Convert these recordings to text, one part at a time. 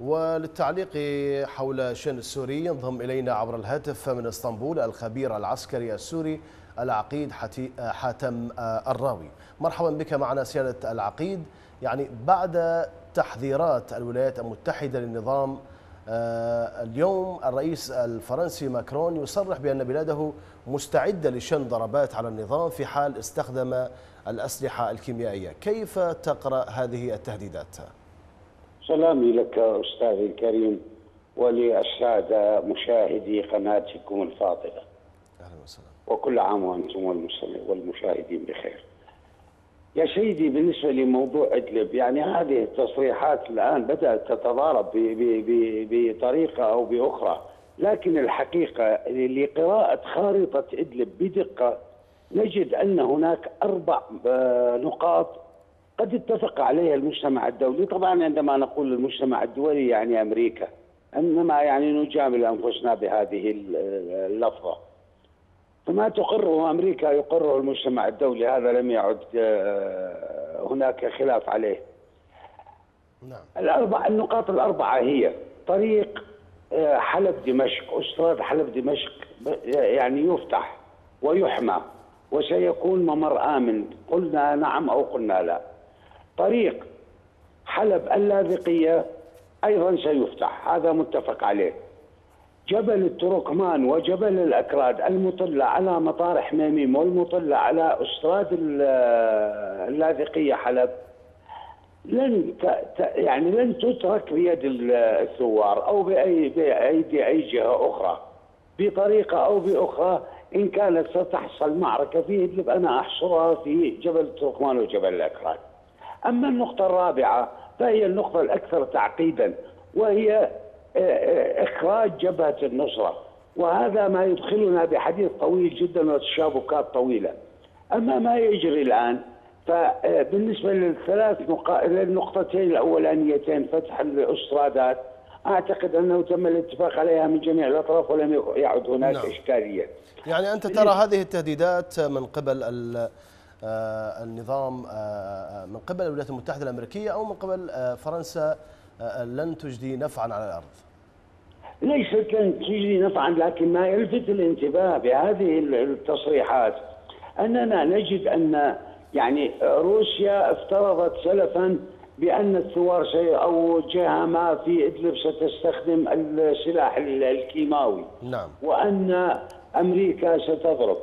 وللتعليق حول الشأن السوري ينضم إلينا عبر الهاتف من اسطنبول الخبير العسكري السوري العقيد حاتم الراوي. مرحبا بك معنا سيادة العقيد. يعني بعد تحذيرات الولايات المتحدة للنظام، اليوم الرئيس الفرنسي ماكرون يصرح بأن بلاده مستعدة لشن ضربات على النظام في حال استخدم الأسلحة الكيميائية. كيف تقرأ هذه التهديدات؟ سلامي لك أستاذي الكريم وللسادة مشاهدي قناتكم الفاضلة. أهلا وسهلا. وكل عام وأنتم والمشاهدين بخير. يا سيدي، بالنسبة لموضوع إدلب، يعني هذه التصريحات الآن بدأت تتضارب بطريقة أو بأخرى، لكن الحقيقة لقراءة خارطة إدلب بدقة نجد أن هناك 4 نقاط قد اتفق عليها المجتمع الدولي. طبعا عندما نقول المجتمع الدولي يعني أمريكا، إنما يعني نجامل أنفسنا بهذه اللفظة. فما تقره أمريكا يقره المجتمع الدولي، هذا لم يعد هناك خلاف عليه. نعم. النقاط الأربعة هي طريق حلب دمشق، أستراد حلب دمشق يعني يفتح ويحمى وسيكون ممر آمن، قلنا نعم أو قلنا لا. طريق حلب اللاذقية أيضا سيفتح، هذا متفق عليه. جبل التركمان وجبل الأكراد المطلة على مطار حميميم والمطلة على أستراد اللاذقية حلب لن تترك بيد الثوار أو بأيدي أي جهة أخرى بطريقة أو بأخرى. إن كانت ستحصل معركة في إدلب أنا أحصرها في جبل التركمان وجبل الأكراد. أما النقطة الرابعة فهي النقطة الأكثر تعقيدا، وهي إخراج جبهة النصرة، وهذا ما يدخلنا بحديث طويل جدا وتشابكات طويلة. أما ما يجري الآن فبالنسبة للنقطتين الأولانيتين فتح الأسترادات، أعتقد أنه تم الاتفاق عليها من جميع الأطراف ولم يعد هناك إشكالية. يعني أنت ترى هذه التهديدات من قبل النظام، من قبل الولايات المتحدة الأمريكية أو من قبل فرنسا، لن تجدي نفعا على الأرض؟ ليست لن تجدي نفعا، لكن ما يلفت الانتباه بهذه التصريحات أننا نجد أن يعني روسيا افترضت سلفا بأن الثوار أو جهة ما في إدلب ستستخدم السلاح الكيماوي. نعم. وأن أمريكا ستضرب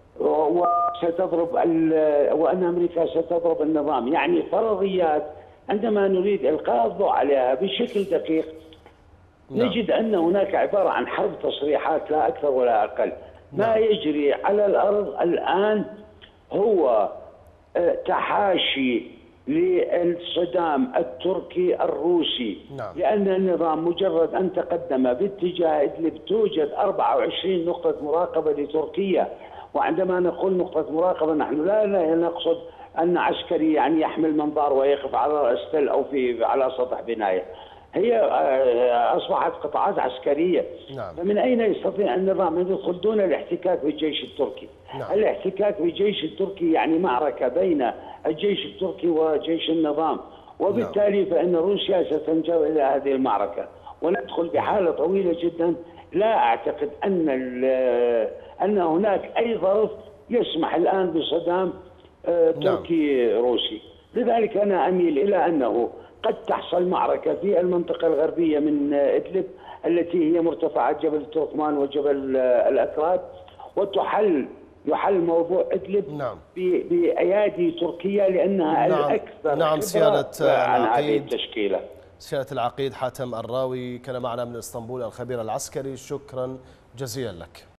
وأن أمريكا ستضرب النظام، يعني فرضيات عندما نريد إلقاء الضوء عليها بشكل دقيق نجد أن هناك عبارة عن حرب تصريحات لا أكثر ولا أقل. ما يجري على الأرض الآن هو تحاشي للصدام التركي الروسي. نعم. لأن النظام مجرد أن تقدم باتجاه إدلب توجد 24 نقطة مراقبة لتركيا. وعندما نقول نقطة مراقبة نحن لا نقصد أن عسكري يعني يحمل منظار ويقف على رأس تل أو على سطح بناية، هي أصبحت قطاعات عسكرية. نعم. فمن أين يستطيع النظام أن يدخل دون الاحتكاك بالجيش التركي؟ نعم. الاحتكاك بالجيش التركي يعني معركة بين الجيش التركي وجيش النظام، وبالتالي فإن روسيا ستنجر إلى هذه المعركة وندخل بحالة طويلة جدا. لا أعتقد أن هناك أي ظرف يسمح الآن بصدام تركي روسي. لذلك أنا أميل إلى أنه قد تحصل معركة في المنطقة الغربية من إدلب التي هي مرتفعات جبل التركمان وجبل الأكراد، يحل موضوع إدلب. نعم. بأيادي تركيا لأنها الأكثر. نعم. سيادة هذه التشكيلة. سيادة العقيد حاتم الراوي كان معنا من اسطنبول الخبير العسكري، شكرا جزيلا لك.